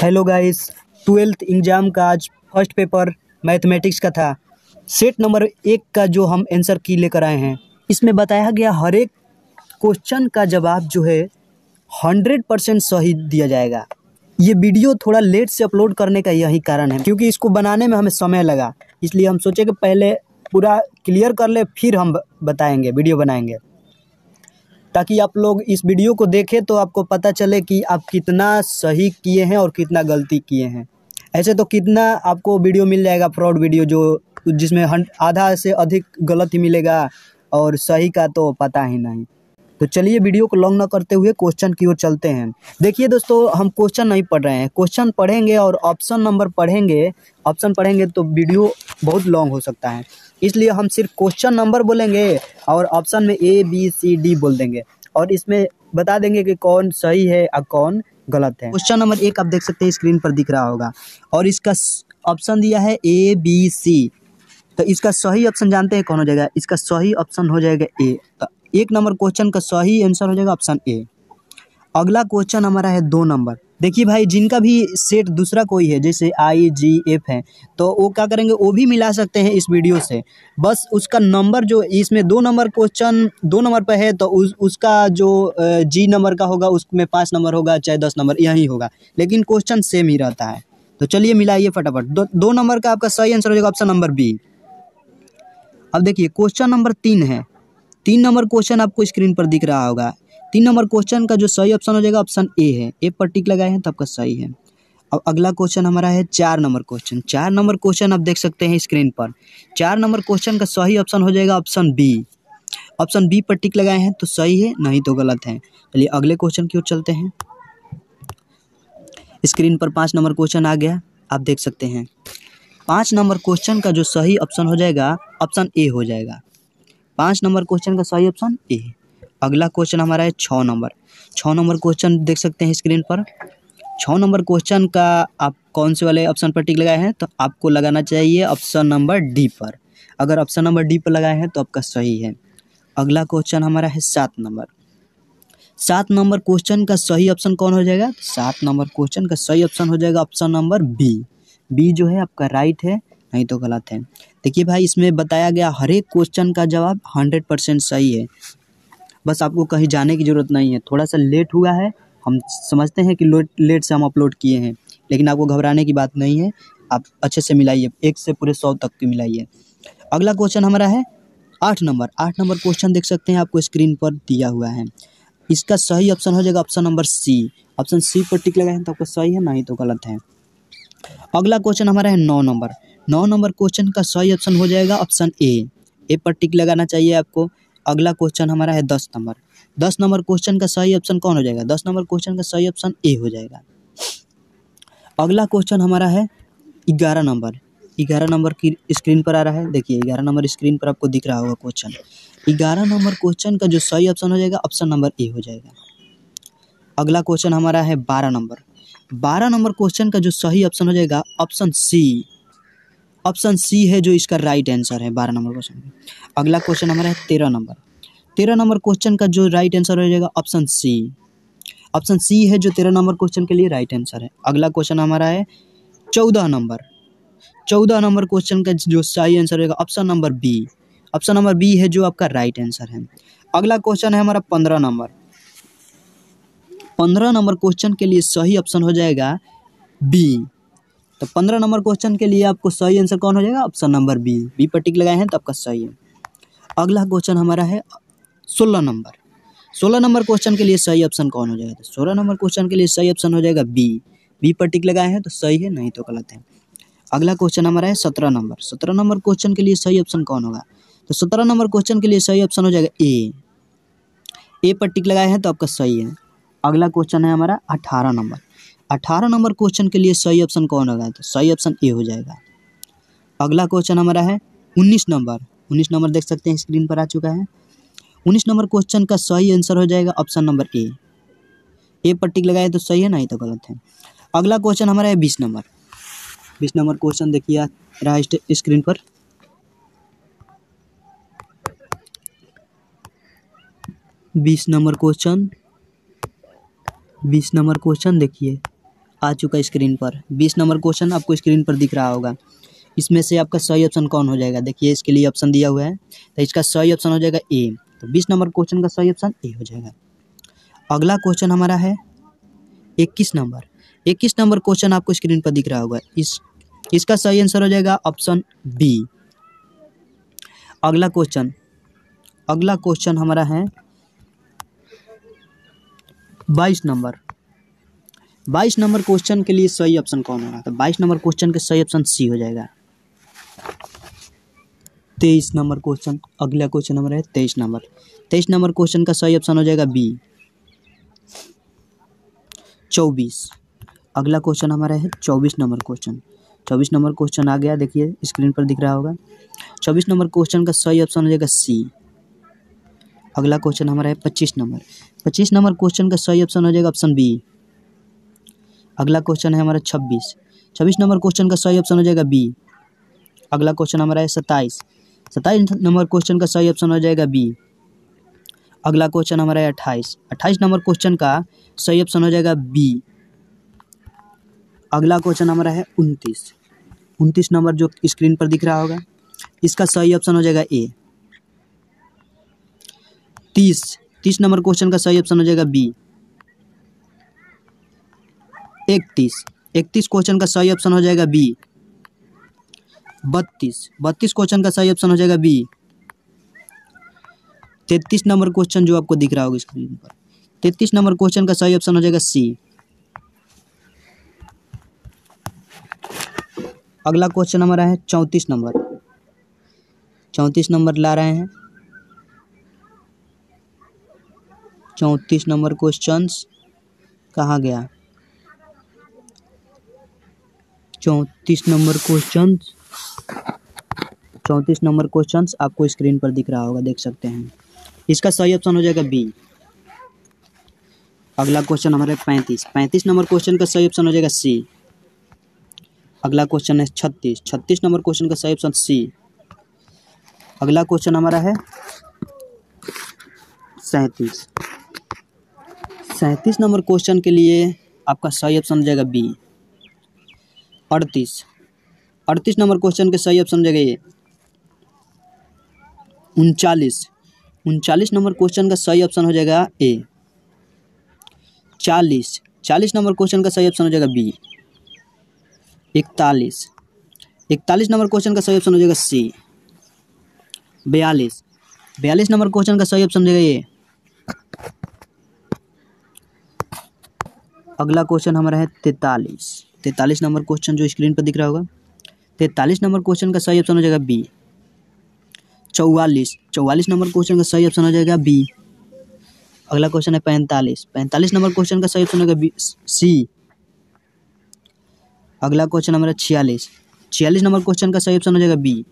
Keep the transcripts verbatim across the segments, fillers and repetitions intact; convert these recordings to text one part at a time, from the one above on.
Hello guys, twelfth exam का आज first paper mathematics का था। सेट नंबर एक का जो हम आंसर की लेकर आए हैं, इसमें बताया गया हर एक क्वेश्चन का जवाब जो है हंड्रेड परसेंट सही दिया जाएगा। ये वीडियो थोड़ा लेट से अपलोड करने का यही कारण है, क्योंकि इसको बनाने में हमें समय लगा। इसलिए हम सोचे कि पहले पूरा क्लियर कर ले, फिर हम बताएंगे, वीडियो बनाएंगे, ताकि आप लोग इस वीडियो को देखें तो आपको पता चले कि आप कितना सही किए हैं और कितना गलती किए हैं। ऐसे तो कितना आपको वीडियो मिल जाएगा फ्रॉड वीडियो, जो जिसमें आधा से अधिक गलत ही मिलेगा और सही का तो पता ही नहीं। तो चलिए वीडियो को लॉन्ग ना करते हुए क्वेश्चन की ओर चलते हैं। देखिए दोस्तों, हम क्वेश्चन नहीं पढ़ रहे हैं, क्वेश्चन पढ़ेंगे और ऑप्शन नंबर पढ़ेंगे। ऑप्शन पढ़ेंगे तो वीडियो बहुत लॉन्ग हो सकता है, इसलिए हम सिर्फ क्वेश्चन नंबर बोलेंगे और ऑप्शन में ए बी सी डी बोल देंगे और इसमें बता देंगे कि कौन सही है और कौन गलत है। क्वेश्चन नंबर एक आप देख सकते हैं, स्क्रीन पर दिख रहा होगा और इसका ऑप्शन दिया है ए बी सी। तो इसका सही ऑप्शन जानते हैं कौन हो जाएगा? इसका सही ऑप्शन हो जाएगा ए। तो एक नंबर क्वेश्चन का सही आंसर हो जाएगा ऑप्शन ए। अगला क्वेश्चन हमारा है दो नंबर। देखिए भाई, जिनका भी सेट दूसरा कोई है, जैसे आई जी एफ है, तो वो क्या करेंगे, वो भी मिला सकते हैं इस वीडियो से। बस उसका नंबर जो इसमें दो नंबर क्वेश्चन दो नंबर पे है, तो उस उसका जो जी नंबर का होगा उसमें पाँच नंबर होगा, चाहे दस नंबर यही होगा, लेकिन क्वेश्चन सेम ही रहता है। तो चलिए मिलाइए फटाफट। दो, दो नंबर का आपका सही आंसर हो जाएगा ऑप्शन नंबर बी। अब देखिए क्वेश्चन नंबर तीन है। तीन नंबर क्वेश्चन आपको स्क्रीन पर दिख रहा होगा। तीन नंबर क्वेश्चन का जो सही ऑप्शन हो जाएगा ऑप्शन ए है। ए पर टिक लगाए हैं तो आपका सही है। अब अगला क्वेश्चन हमारा है चार नंबर क्वेश्चन। चार नंबर क्वेश्चन आप देख सकते हैं स्क्रीन पर। चार नंबर क्वेश्चन का सही ऑप्शन हो जाएगा ऑप्शन बी। ऑप्शन बी पर टिक लगाए हैं तो सही है, नहीं तो गलत है। चलिए अगले क्वेश्चन की ओर चलते हैं। स्क्रीन पर पाँच नंबर क्वेश्चन आ गया, आप देख सकते हैं। पाँच नंबर क्वेश्चन का जो सही ऑप्शन हो जाएगा ऑप्शन ए हो जाएगा। पाँच नंबर क्वेश्चन का सही ऑप्शन ए। अगला क्वेश्चन हमारा है छः नंबर। छः नंबर क्वेश्चन देख सकते हैं स्क्रीन पर। छः नंबर क्वेश्चन का आप कौन से वाले ऑप्शन पर टिक लगाए हैं? तो आपको लगाना चाहिए ऑप्शन नंबर डी पर। अगर ऑप्शन नंबर डी पर लगाए हैं तो आपका सही है। अगला क्वेश्चन हमारा है सात नंबर। सात नंबर क्वेश्चन का सही ऑप्शन कौन हो जाएगा? सात नंबर क्वेश्चन का सही ऑप्शन हो जाएगा ऑप्शन नंबर बी। बी जो है आपका राइट है, नहीं तो गलत है। देखिए भाई, इसमें बताया गया हर एक क्वेश्चन का जवाब हंड्रेड परसेंट सही है। बस आपको कहीं जाने की ज़रूरत नहीं है। थोड़ा सा लेट हुआ है, हम समझते हैं कि लेट से हम अपलोड किए हैं, लेकिन आपको घबराने की बात नहीं है। आप अच्छे से मिलाइए, एक से पूरे सौ तक की मिलाइए। अगला क्वेश्चन हमारा है आठ नंबर। आठ नंबर क्वेश्चन देख सकते हैं, आपको स्क्रीन पर दिया हुआ है। इसका सही ऑप्शन हो जाएगा option number C. Option C पर टिक लगाए हैं तो आपका सही है, नहीं तो गलत है। अगला क्वेश्चन हमारा है नौ नंबर। नौ नंबर क्वेश्चन का सही ऑप्शन हो जाएगा ऑप्शन ए। ए पर टिक लगाना चाहिए आपको। अगला क्वेश्चन हमारा है दस नंबर। दस नंबर क्वेश्चन का सही ऑप्शन कौन हो जाएगा? दस नंबर क्वेश्चन का सही ऑप्शन ए हो जाएगा। अगला क्वेश्चन हमारा है ग्यारह नंबर। ग्यारह नंबर की स्क्रीन पर आ रहा है, देखिए ग्यारह नंबर स्क्रीन पर आपको दिख रहा होगा क्वेश्चन। ग्यारह नंबर क्वेश्चन का जो सही ऑप्शन हो जाएगा ऑप्शन नंबर ए हो जाएगा। अगला क्वेश्चन हमारा है बारह नंबर। बारह नंबर क्वेश्चन का जो सही ऑप्शन हो जाएगा ऑप्शन सी। ऑप्शन सी है जो इसका राइट आंसर है बारह नंबर क्वेश्चन में। अगला क्वेश्चन हमारा है तेरह नंबर। तेरह नंबर क्वेश्चन का जो राइट आंसर हो जाएगा ऑप्शन सी। ऑप्शन सी है जो तेरह नंबर क्वेश्चन के लिए राइट आंसर है। अगला क्वेश्चन हमारा है चौदह नंबर। चौदह नंबर क्वेश्चन का जो सही आंसर होगा option number B. Option number B है जो आपका राइट आंसर है। अगला क्वेश्चन है हमारा पंद्रह नंबर। पंद्रह नंबर क्वेश्चन के लिए सही ऑप्शन हो जाएगा बी। तो पंद्रह नंबर क्वेश्चन के लिए आपको सही आंसर कौन हो जाएगा? Option number B. बी पर टिक लगाए हैं तो आपका सही है। अगला क्वेश्चन हमारा है सोलह नंबर। सोलह नंबर क्वेश्चन के लिए सही ऑप्शन कौन हो जाएगा? तो सोलह नंबर क्वेश्चन के लिए सही ऑप्शन हो जाएगा बी। बी पर टिक लगाए हैं तो सही है, नहीं तो गलत है। अगला क्वेश्चन हमारा है सत्रह नंबर। सत्रह नंबर क्वेश्चन के लिए सही ऑप्शन कौन होगा? तो सत्रह नंबर क्वेश्चन के लिए सही ऑप्शन हो जाएगा ए। ए पर टिक लगाए हैं तो आपका सही है। अगला क्वेश्चन है हमारा अठारह नंबर। अठारह नंबर क्वेश्चन के लिए सही ऑप्शन कौन होगा? तो सही ऑप्शन ए हो जाएगा। अगला क्वेश्चन हमारा है उन्नीस नंबर। उन्नीस नंबर देख सकते हैं स्क्रीन पर आ चुका है। उन्नीस नंबर क्वेश्चन का सही आंसर हो जाएगा ऑप्शन नंबर ए। ए पर टिक लगाए तो सही है, नहीं तो गलत है। अगला क्वेश्चन हमारा है बीस नंबर। बीस नंबर क्वेश्चन देखिए आ रहा है स्क्रीन पर। बीस नंबर क्वेश्चन बीस नंबर क्वेश्चन देखिए आ चुका है स्क्रीन पर। बीस नंबर क्वेश्चन आपको स्क्रीन पर दिख रहा होगा। इसमें से आपका सही ऑप्शन कौन हो जाएगा? देखिए इसके लिए ऑप्शन दिया हुआ है, तो इसका सही ऑप्शन हो जाएगा ए। तो बीस नंबर क्वेश्चन का सही ऑप्शन ए हो जाएगा। अगला क्वेश्चन हमारा है इक्कीस नंबर। इक्कीस नंबर क्वेश्चन आपको स्क्रीन पर दिख रहा होगा। इस इसका सही आंसर हो जाएगा ऑप्शन बी। अगला क्वेश्चन अगला क्वेश्चन हमारा है बाईस नंबर। बाईस नंबर क्वेश्चन के लिए सही ऑप्शन कौन होगा? तो बाईस नंबर क्वेश्चन के सही ऑप्शन सी हो जाएगा। तेईस नंबर क्वेश्चन, अगला क्वेश्चन हमारा है तेईस नंबर। तेईस नंबर क्वेश्चन का सही ऑप्शन हो जाएगा बी। चौबीस, अगला क्वेश्चन हमारा है चौबीस नंबर क्वेश्चन। चौबीस नंबर क्वेश्चन आ गया, देखिए स्क्रीन पर दिख रहा होगा। चौबीस नंबर क्वेश्चन का सही ऑप्शन हो जाएगा सी। अगला क्वेश्चन हमारा है पच्चीस नंबर। पच्चीस नंबर क्वेश्चन का सही ऑप्शन हो जाएगा ऑप्शन बी। अगला क्वेश्चन है हमारा छब्बीस। छब्बीस नंबर क्वेश्चन का सही ऑप्शन हो जाएगा बी। अगला क्वेश्चन हमारा है सत्ताईस। सत्ताईस नंबर क्वेश्चन का सही ऑप्शन हो जाएगा बी। अगला क्वेश्चन हमारा है अट्ठाईस। अट्ठाईस नंबर क्वेश्चन का सही ऑप्शन हो जाएगा बी। अगला क्वेश्चन हमारा है उनतीस। उनतीस नंबर जो स्क्रीन पर दिख रहा होगा, इसका सही ऑप्शन हो जाएगा ए। तीस तीस नंबर क्वेश्चन का सही ऑप्शन हो जाएगा बी। इकतीस इकतीस क्वेश्चन का सही ऑप्शन हो जाएगा बी। बत्तीस बत्तीस क्वेश्चन का सही ऑप्शन हो जाएगा बी। तैंतीस नंबर क्वेश्चन जो आपको दिख रहा होगा स्क्रीन पर, तैंतीस नंबर क्वेश्चन का सही ऑप्शन हो जाएगा सी। अगला क्वेश्चन हमारा है चौंतीस नंबर। चौंतीस नंबर ला रहे हैं। चौंतीस नंबर क्वेश्चंस कहाँ गया? चौंतीस नंबर क्वेश्चंस चौंतीस नंबर क्वेश्चंस आपको स्क्रीन पर दिख रहा होगा, देख सकते हैं। इसका सही ऑप्शन हो जाएगा बी। अगला क्वेश्चन हमारे पैंतीस। पैंतीस नंबर क्वेश्चन का सही ऑप्शन हो जाएगा सी। अगला क्वेश्चन है छत्तीस। छत्तीस नंबर क्वेश्चन का सही ऑप्शन सी। अगला क्वेश्चन हमारा है सैंतीस। सैंतीस नंबर क्वेश्चन के लिए आपका सही ऑप्शन हो जाएगा बी। अड़तीस अड़तीस नंबर क्वेश्चन के सही ऑप्शन हो जाएगा ए। उनचालीस उनचालीस नंबर क्वेश्चन का सही ऑप्शन हो जाएगा ए। चालीस चालीस नंबर क्वेश्चन का सही ऑप्शन हो जाएगा बी। इकतालीस इकतालीस नंबर क्वेश्चन का सही ऑप्शन हो जाएगा सी। बयालीस बयालीस नंबर क्वेश्चन का सही ऑप्शन हो जाएगा ए। अगला क्वेश्चन हमारा है तैंतालीस। तैंतालीस नंबर क्वेश्चन जो स्क्रीन पर दिख रहा होगा, तैंतालीस नंबर क्वेश्चन का सही ऑप्शन हो जाएगा बी। चौवालीस चौवालीस नंबर क्वेश्चन का सही ऑप्शन हो जाएगा बी। अगला क्वेश्चन है पैंतालीस। पैंतालीस नंबर क्वेश्चन का सही ऑप्शन होगा बी सी। अगला क्वेश्चन हमारा छियालीस। छियालीस नंबर क्वेश्चन का सही ऑप्शन हो जाएगा बी।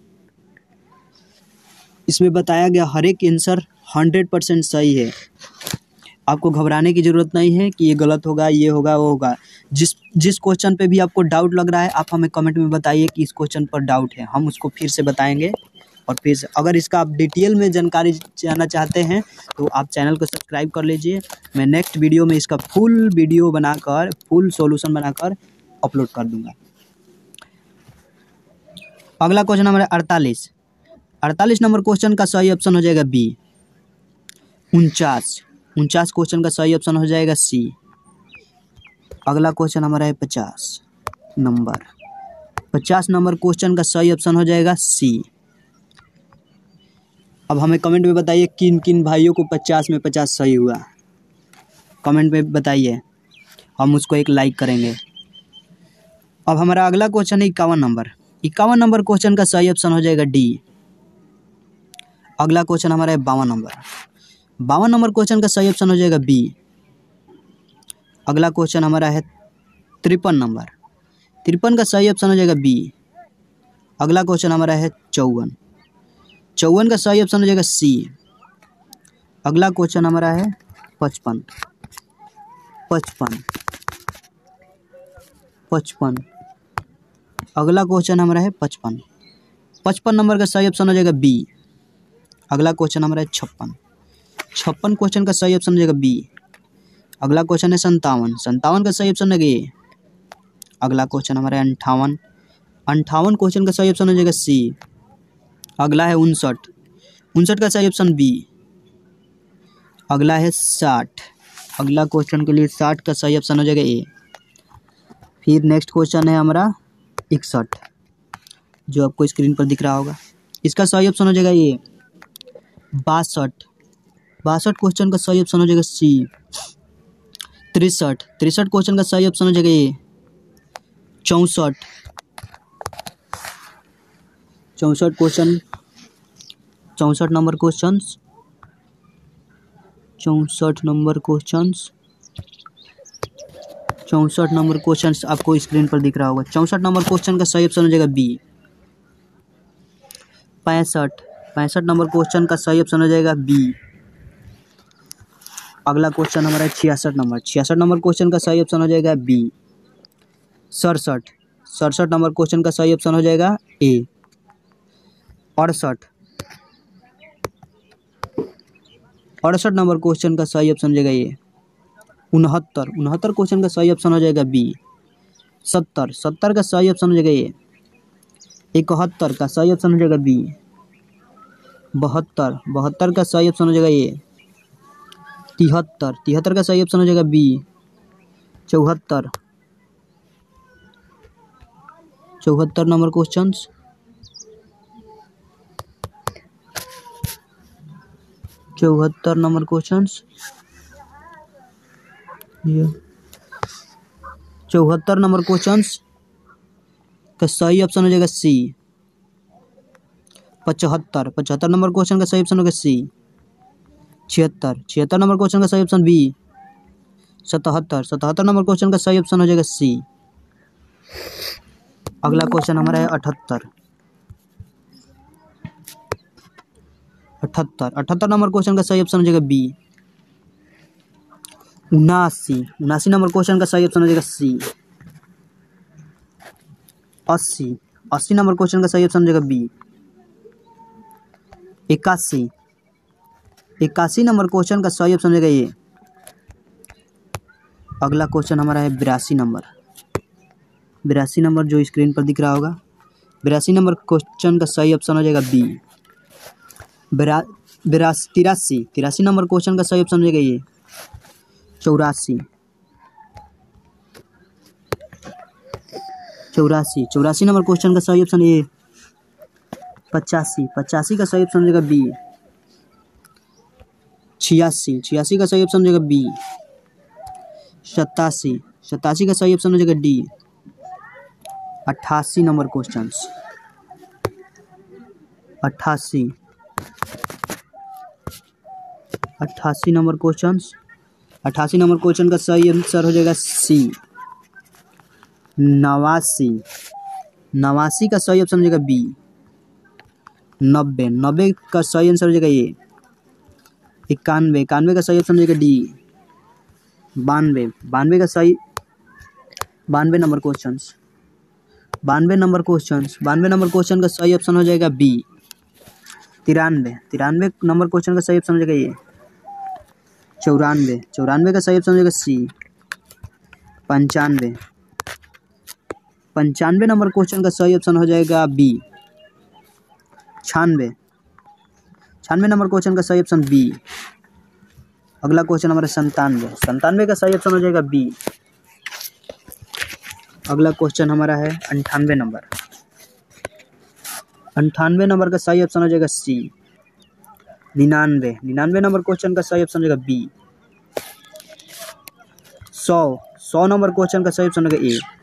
इसमें बताया गया हर एक आंसर हंड्रेड परसेंट सही है। आपको घबराने की ज़रूरत नहीं है कि ये गलत होगा, ये होगा, वो होगा। जिस जिस क्वेश्चन पे भी आपको डाउट लग रहा है, आप हमें कमेंट में बताइए कि इस क्वेश्चन पर डाउट है, हम उसको फिर से बताएंगे। और फिर से अगर इसका आप डिटेल में जानकारी जानना चाहते हैं तो आप चैनल को सब्सक्राइब कर लीजिए। मैं नेक्स्ट वीडियो में इसका फुल वीडियो बनाकर, फुल सॉल्यूशन बनाकर अपलोड कर दूंगा। अगला क्वेश्चन हमारा अड़तालीस। अड़तालीस नंबर क्वेश्चन का सही ऑप्शन हो जाएगा बी। उनचास उनचास क्वेश्चन का सही ऑप्शन हो जाएगा सी। अगला क्वेश्चन हमारा है पचास नंबर। पचास नंबर क्वेश्चन का सही ऑप्शन हो जाएगा सी। अब हमें कमेंट में बताइए किन किन भाइयों को पचास में पचास सही हुआ, कमेंट में बताइए, हम उसको एक लाइक करेंगे। अब हमारा अगला क्वेश्चन है इक्यावन नंबर। इक्यावन नंबर क्वेश्चन का सही ऑप्शन हो जाएगा डी। अगला क्वेश्चन हमारा है बावन नंबर। बावन नंबर क्वेश्चन का सही ऑप्शन हो जाएगा बी। अगला क्वेश्चन हमारा है तिरपन नंबर। तिरपन का सही ऑप्शन हो जाएगा बी। अगला क्वेश्चन हमारा है चौवन। चौवन का सही ऑप्शन हो जाएगा सी। अगला क्वेश्चन हमारा है पचपन। पचपन पचपन अगला क्वेश्चन हमारा है पचपन। पचपन नंबर का सही ऑप्शन हो जाएगा बी। अगला क्वेश्चन हमारा है छप्पन। छप्पन क्वेश्चन का सही ऑप्शन हो जाएगा बी। अगला क्वेश्चन है संतावन। संतावन का सही ऑप्शन है ए। अगला क्वेश्चन हमारा है अंठावन। अंठावन क्वेश्चन का सही ऑप्शन हो जाएगा सी। अगला है उनसठ। उनसठ का सही ऑप्शन बी। अगला है साठ। अगला क्वेश्चन के लिए साठ का सही ऑप्शन हो जाएगा ए। फिर नेक्स्ट क्वेश्चन है हमारा इकसठ, जो आपको स्क्रीन पर दिख रहा होगा। इसका सही ऑप्शन हो जाएगा ए। बासठ। बासठ क्वेश्चन का सही ऑप्शन हो जाएगा सी। तिरसठ। तिरसठ क्वेश्चन का सही ऑप्शन हो जाएगा ए। चौंसठ। चौंसठ क्वेश्चन चौंसठ नंबर क्वेश्चन चौंसठ नंबर क्वेश्चन चौंसठ नंबर क्वेश्चन आपको स्क्रीन पर दिख रहा होगा। चौंसठ नंबर क्वेश्चन का सही ऑप्शन हो जाएगा बी। पैंसठ। पैंसठ नंबर क्वेश्चन का सही ऑप्शन हो जाएगा बी। अगला क्वेश्चन हमारा है छियासठ नंबर। छियासठ नंबर क्वेश्चन का सही ऑप्शन हो जाएगा बी। सड़सठ। सड़सठ नंबर क्वेश्चन का सही ऑप्शन हो जाएगा ए। अड़सठ। अड़सठ नंबर क्वेश्चन का सही ऑप्शन हो जाएगा ए। उनहत्तर। उनहत्तर क्वेश्चन का सही ऑप्शन हो जाएगा बी। सत्तर। सत्तर का सही ऑप्शन हो जाएगा ए। इकहत्तर का सही ऑप्शन हो जाएगा बी। बहत्तर। बहत्तर का सही ऑप्शन हो जाएगा ए। तिहत्तर। तिहत्तर का सही ऑप्शन हो जाएगा बी। चौहत्तर। चौहत्तर नंबर क्वेश्चन चौहत्तर नंबर क्वेश्चन चौहत्तर नंबर क्वेश्चन का सही ऑप्शन हो जाएगा सी। पचहत्तर। पचहत्तर नंबर क्वेश्चन का सही ऑप्शन होगा सी। छिहत्तर। छिहत्तर नंबर क्वेश्चन का सही ऑप्शन बी। सतहत्तर। सतहत्तर नंबर क्वेश्चन का सही ऑप्शन हो जाएगा सी। अगला क्वेश्चन हमारा है अठहत्तर। अठहत्तर। अठहत्तर नंबर क्वेश्चन का सही ऑप्शन हो जाएगा बी। उनासी। उनासी नंबर क्वेश्चन का सही ऑप्शन हो जाएगा सी। अस्सी। अस्सी नंबर क्वेश्चन का सही ऑप्शन हो जाएगा बी। इक्यासी। इक्यासी नंबर क्वेश्चन का सही ऑप्शन हो जाएगा ए। अगला क्वेश्चन हमारा है बिरासी नंबर। बिरासी नंबर जो स्क्रीन पर दिख रहा होगा। बिरासी नंबर क्वेश्चन का सही ऑप्शन हो जाएगा बी। बिरा बिरासी तिरासी। तिरासी नंबर क्वेश्चन का सही ऑप्शन हो जाएगा ए। चौरासी। चौरासी। चौरासी नंबर क्वेश्चन का सही ऑप्शन ए। पचासी। पचासी का सही ऑप्शन हो जाएगा बी। छियासी। छियासी का सही ऑप्शन हो जाएगा बी। सतासी। सतासी का सही ऑप्शन हो जाएगा डी। अट्ठासी नंबर क्वेश्चन अट्ठासी। अट्ठासी नंबर क्वेश्चन अट्ठासी नंबर क्वेश्चन का सही आंसर हो जाएगा सी। नवासी। नवासी का सही ऑप्शन हो जाएगा बी। नब्बे। नब्बे का सही आंसर हो जाएगा ए। इक्यानवे। इक्यानवे का सही ऑप्शन हो जाएगा डी। बानवे। बानवे का सही बानवे नंबर क्वेश्चन बानवे नंबर क्वेश्चन बानवे नंबर क्वेश्चन का सही ऑप्शन हो जाएगा बी। तिरानवे। तिरानवे नंबर क्वेश्चन का सही ऑप्शन हो जाएगा ए। चौरानवे। चौरानवे का सही ऑप्शन हो जाएगा सी। पंचानवे। पंचानवे नंबर क्वेश्चन का सही ऑप्शन हो जाएगा बी। छियानवे। छियानवे नंबर क्वेश्चन का सही ऑप्शन बी। अगला क्वेश्चन हमारा संतानवे। संतानवे का सही ऑप्शन हो जाएगा बी। अगला क्वेश्चन हमारा है अंठानवे नंबर। अंठानवे नंबर का सही ऑप्शन हो जाएगा सी। निन्यानवे। निन्यानवे नंबर क्वेश्चन का सही ऑप्शन हो जाएगा बी। सौ। सौ नंबर क्वेश्चन का सही ऑप्शन होगा ए।